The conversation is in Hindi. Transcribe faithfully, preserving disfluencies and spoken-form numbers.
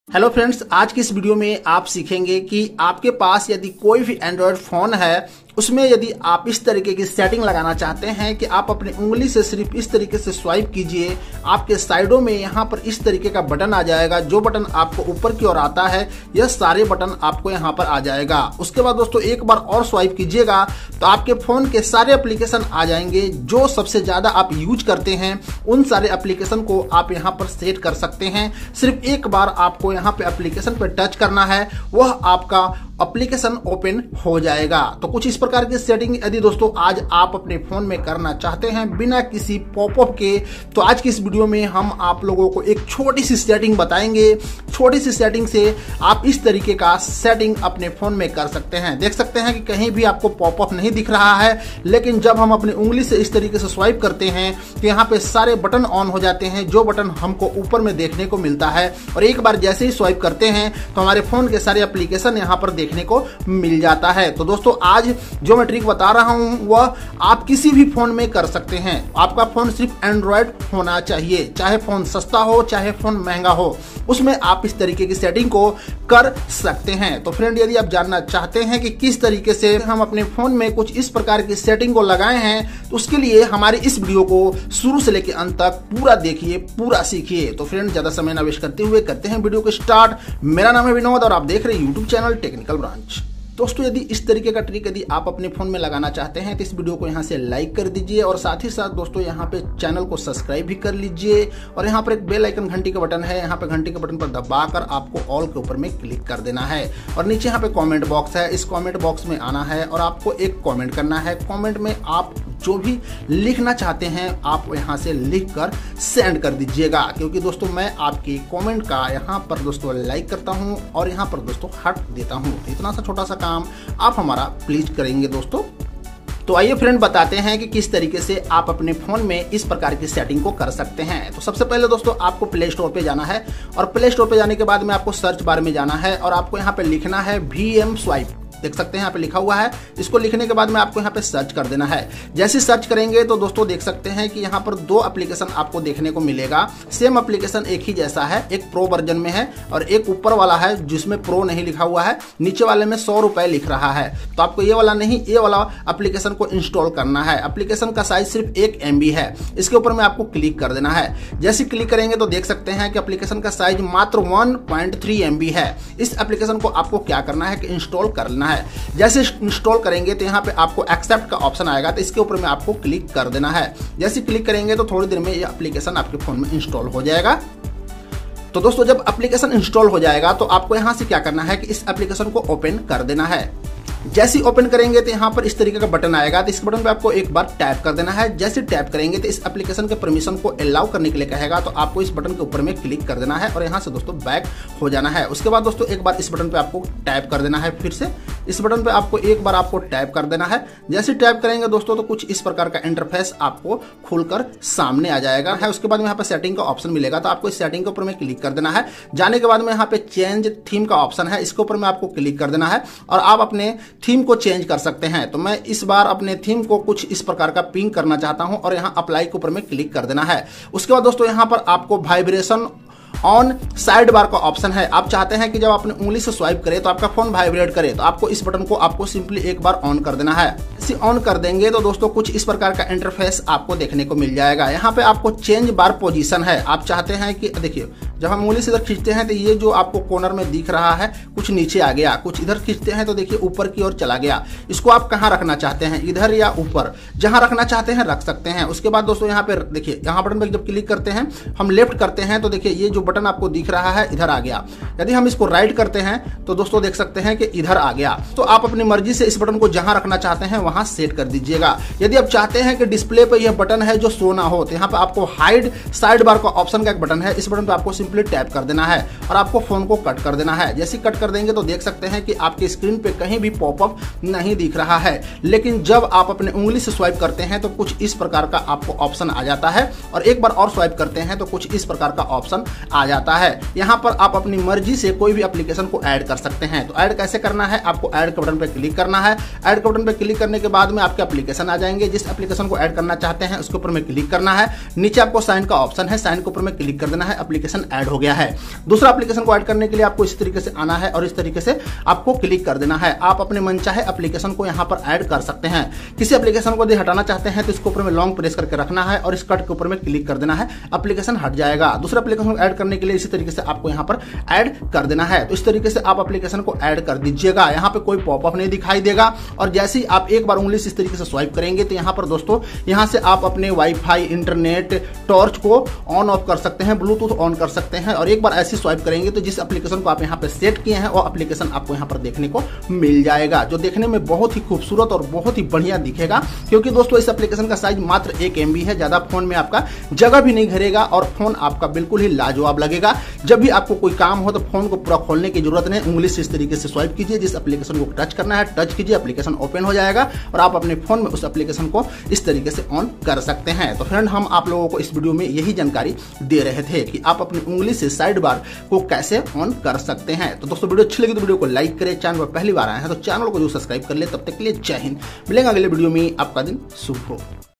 हेलो फ्रेंड्स, आज की इस वीडियो में आप सीखेंगे कि आपके पास यदि कोई भी एंड्रॉयड फोन है उसमें यदि आप इस तरीके की सेटिंग लगाना चाहते हैं कि आप अपनी उंगली से सिर्फ इस तरीके से स्वाइप कीजिए, आपके साइडों में यहाँ पर इस तरीके का बटन आ जाएगा। जो बटन आपको ऊपर की ओर आता है यह सारे बटन आपको यहाँ पर आ जाएगा। उसके बाद दोस्तों एक बार और स्वाइप कीजिएगा तो आपके फोन के सारे एप्लीकेशन आ जाएंगे। जो सबसे ज्यादा आप यूज करते हैं उन सारे एप्लीकेशन को आप यहाँ पर सेट कर सकते हैं। सिर्फ एक बार आपको यहाँ पे एप्लीकेशन पे टच करना है, वह आपका एप्लीकेशन ओपन हो जाएगा। तो कुछ इस प्रकार की सेटिंग यदि दोस्तों आज आप अपने फोन में करना चाहते हैं बिना किसी पॉपअप के, तो आज की इस वीडियो में हम आप लोगों को एक छोटी सी सेटिंग बताएंगे। छोटी सी सेटिंग से आप इस तरीके का सेटिंग अपने फोन में कर सकते हैं। देख सकते हैं कि कहीं भी आपको पॉपअप नहीं दिख रहा है, लेकिन जब हम अपनी उंगली से इस तरीके से स्वाइप करते हैं तो यहाँ पे सारे बटन ऑन हो जाते हैं, जो बटन हमको ऊपर में देखने को मिलता है। और एक बार जैसे ही स्वाइप करते हैं तो हमारे फोन के सारे एप्लीकेशन यहाँ पर देखने को मिल जाता है। तो दोस्तों आज जो मैं ट्रिक बता रहा हूं वह आप किसी भी फोन में कर सकते हैं। आपका फोन सिर्फ एंड्रॉयड होना चाहिए, चाहे फोन सस्ता हो चाहे फोन महंगा हो, उसमें आप इस तरीके की सेटिंग को कर सकते हैं। तो फ्रेंड, यदि आप जानना चाहते हैं कि किस तरीके से हम अपने फोन में कुछ इस प्रकार की सेटिंग को लगाए हैं, तो उसके लिए हमारी इस वीडियो को शुरू से लेकर अंत तक पूरा देखिए, पूरा सीखिए। तो फ्रेंड, ज्यादा समय न वेस्ट करते हुए करते हैं वीडियो को स्टार्ट। मेरा नाम है विनोद और आप देख रहे हैं यूट्यूब चैनल टेक्निकल ब्रांच। दोस्तों यदि इस तरीके का ट्रिक यदि आप अपने फोन में लगाना चाहते हैं तो इस वीडियो को यहाँ से लाइक कर दीजिए और साथ ही साथ दोस्तों यहाँ पे चैनल को सब्सक्राइब भी कर लीजिए। और यहाँ पर एक बेल आइकन घंटी का बटन है, यहाँ पे घंटी के बटन पर दबाकर आपको ऑल के ऊपर में क्लिक कर देना है। और नीचे यहाँ पे कमेंट बॉक्स है, इस कमेंट बॉक्स में आना है और आपको एक कमेंट करना है। कमेंट में आप जो भी लिखना चाहते हैं आप यहाँ से लिख कर सेंड कर दीजिएगा, क्योंकि दोस्तों मैं आपकी कमेंट का यहाँ पर दोस्तों लाइक करता हूँ और यहाँ पर दोस्तों हार्ट देता हूँ। इतना सा छोटा सा काम आप हमारा प्लीज करेंगे दोस्तों। तो आइए फ्रेंड बताते हैं कि किस तरीके से आप अपने फोन में इस प्रकार की सेटिंग को कर सकते हैं। तो सबसे पहले दोस्तों आपको प्ले स्टोर पे जाना है और प्ले स्टोर पे जाने के बाद में आपको सर्च बार में जाना है और आपको यहाँ पे लिखना है वी एम स्वाइप। देख सकते हैं यहाँ पे लिखा हुआ है। इसको लिखने के बाद में आपको यहाँ पे सर्च कर देना है। जैसे सर्च करेंगे तो दोस्तों देख सकते हैं कि यहाँ पर दो एप्लीकेशन आपको देखने को मिलेगा। सेम एप्लीकेशन एक ही जैसा है, एक प्रो वर्जन में है और एक ऊपर वाला है जिसमें प्रो नहीं लिखा हुआ है, नीचे वाले में सौ रुपए लिख रहा है। तो आपको ये वाला नहीं, ये वाला एप्लीकेशन को इंस्टॉल करना है। एप्लीकेशन का साइज सिर्फ एक एम बी है। इसके ऊपर में आपको क्लिक कर देना है। जैसे क्लिक करेंगे तो देख सकते हैं कि एप्लीकेशन का साइज मात्र one point three M B है। इस एप्लीकेशन को आपको क्या करना है कि इंस्टॉल करना है। जैसे इंस्टॉल करेंगे तो यहाँ पे आपको एक्सेप्ट का ऑप्शन आएगा, तो इसके ऊपर में आपको क्लिक कर देना है। जैसे क्लिक करेंगे तो थोड़ी देर में ये एप्लीकेशन आपके फोन में इंस्टॉल हो जाएगा। तो दोस्तों जब एप्लीकेशन इंस्टॉल हो जाएगा तो आपको यहाँ से क्या करना है कि इस एप्लीकेशन को ओपन कर देना है। जैसे ओपन करेंगे तो यहाँ पर इस तरीके का बटन आएगा, तो इस बटन पे आपको एक बार टैप कर देना है। जैसे टैप करेंगे तो इस एप्लीकेशन के परमिशन को अलाउ करने के लिए कहेगा, तो आपको इस बटन के ऊपर में क्लिक कर देना है और यहाँ से दोस्तों बैक हो जाना है। उसके बाद दोस्तों एक बार इस बटन पे आपको टैप कर देना है, फिर से इस बटन पे आपको एक बार आपको टैप कर देना है। जैसे टैप करेंगे दोस्तों तो कुछ इस प्रकार का इंटरफेस आपको खुलकर सामने आ जाएगा है। उसके बाद में यहाँ पे सेटिंग का ऑप्शन मिलेगा, तो आपको इस सेटिंग के ऊपर में क्लिक कर देना है। जाने के बाद में यहाँ पे चेंज थीम का ऑप्शन है, इसके ऊपर में आपको क्लिक कर देना है और आप अपने थीम को चेंज कर सकते हैं। तो मैं इस बार अपने थीम को कुछ इस प्रकार का पिंक करना चाहता हूं और यहां अप्लाई के ऊपर में क्लिक कर देना है। उसके बाद दोस्तों यहां पर आपको वाइब्रेशन ऑन साइड बार का ऑप्शन है। आप चाहते हैं कि जब आपने उंगली से स्वाइप करे तो आपका फोन वाइब्रेट करे, तो आपको इस बटन को आपको सिंपली एक बार ऑन कर देना है। इसे ऑन कर देंगे तो दोस्तों कुछ इस प्रकार का इंटरफेस आपको देखने को मिल जाएगा। यहाँ पे आपको चेंज बार पोजीशन है। आप चाहते हैं कि देखिए जब हम उंगली से इधर खींचते हैं तो ये जो आपको कॉर्नर में दिख रहा है कुछ नीचे आ गया, कुछ इधर खींचते हैं तो देखिए ऊपर की ओर चला गया। इसको आप कहाँ रखना चाहते हैं, इधर या ऊपर, जहां रखना चाहते हैं रख सकते हैं। उसके बाद दोस्तों यहाँ पे देखिए, यहाँ बटन पे जब क्लिक करते हैं हम लेफ्ट करते हैं तो देखिए ये जो बटन आपको दिख रहा है इधर आ गया। यदि हम इसको राइट करते हैं तो दोस्तों देख सकते हैं कि इधर आ गया। तो आप अपनी मर्जी से इस बटन को जहां रखना चाहते हैं वहां सेट कर दीजिएगा। यदि आप चाहते हैं कि डिस्प्ले पे यह बटन है जो शो ना हो, तो यहाँ पे आपको हाइड साइड बार का ऑप्शन का एक बटन है। इस बटन पे आपको सिंपली टैप कर देना है और आपको फोन को कट कर देना है। जैसे कट कर देंगे तो देख सकते हैं कि आपके स्क्रीन पे कहीं भी पॉपअप नहीं दिख रहा है, लेकिन जब आप अपने उंगली से स्वाइप करते हैं तो कुछ इस प्रकार का आपको ऑप्शन आ जाता है और एक बार और स्वाइप करते हैं तो कुछ इस प्रकार का ऑप्शन आ आ जाता है। यहाँ पर आप अपनी मर्जी से कोई भी एप्लीकेशन को ऐड कर सकते हैं। तो ऐड कैसे करना है, आपको ऐड के बटन पर क्लिक करना है। ऐड के बटन पर क्लिक करने के बाद में आपके एप्लीकेशन आ जाएंगे। जिस एप्लीकेशन को ऐड करना चाहते हैं उसके ऊपर में क्लिक करना है। नीचे आपको साइन का ऑप्शन है, साइन के ऊपर में क्लिक कर देना है। एप्लीकेशन ऐड हो गया है। दूसरा एप्लीकेशन को ऐड करने के लिए आपको इस तरीके से आना है और इस तरीके से आपको क्लिक कर देना है। आप अपने मनचाहे एप्लीकेशन को यहाँ पर ऐड कर सकते हैं। किसी एप्लीकेशन को यदि हटाना चाहते हैं तो इसके ऊपर में लॉन्ग प्रेस करके रखना है और इस कट के ऊपर में क्लिक कर देना है, एप्लीकेशन हट जाएगा। दूसरा एप्लीकेशन को ऐड करने के लिए इसी तरीके से आपको यहाँ पर ऐड कर देना है। तो इस तरीके से आप एप्लीकेशन को ऐड कर दीजिएगा। यहाँ पे कोई पॉपअप नहीं दिखाई देगा और जैसे ही आप एक बार उंगली से इस तरीके से स्वाइप करेंगे तो यहाँ पर दोस्तों यहाँ से आप अपने वाईफाई, इंटरनेट, टॉर्च को ऑन ऑफ कर सकते हैं, ब्लूटूथ ऑन कर सकते हैं। और एक बार ऐसे स्वाइप करेंगे तो जिस एप्लीकेशन को आप यहाँ पे सेट किए हैं वो एप्लीकेशन आपको यहाँ पर देखने को मिल जाएगा, जो देखने में बहुत ही खूबसूरत और बहुत ही बढ़िया दिखेगा। क्योंकि दोस्तों इस एप्लीकेशन का साइज मात्र एक एमबी है, ज्यादा फोन में आपका जगह भी नहीं घेरेगा और फोन आपका बिल्कुल ही लाजवाब लगेगा। जब भी आपको कोई काम हो तो फोन को पूरा खोलने की जरूरत नहीं, उंगली से इस तरीके से स्वाइप कीजिए, जिस एप्लीकेशन को टच करना है टच कीजिए, एप्लीकेशन ओपन हो जाएगा और आप अपने फोन में उस एप्लीकेशन को इस तरीके से ऑन कर सकते हैं। तो फ्रेंड, हम आप लोगों को इस वीडियो में यही जानकारी दे रहे थे कि आप अपनी उंगली से साइड बार को कैसे ऑन कर सकते हैं। तो दोस्तों वीडियो अच्छी लगी तो वीडियो को लाइक करें, चैनल पर पहली बार आए हैं तो चैनल को जो सब्सक्राइब कर ले। तब तक के लिए जय हिंद, मिलेंगे अगले वीडियो में। आपका दिन शुभ हो।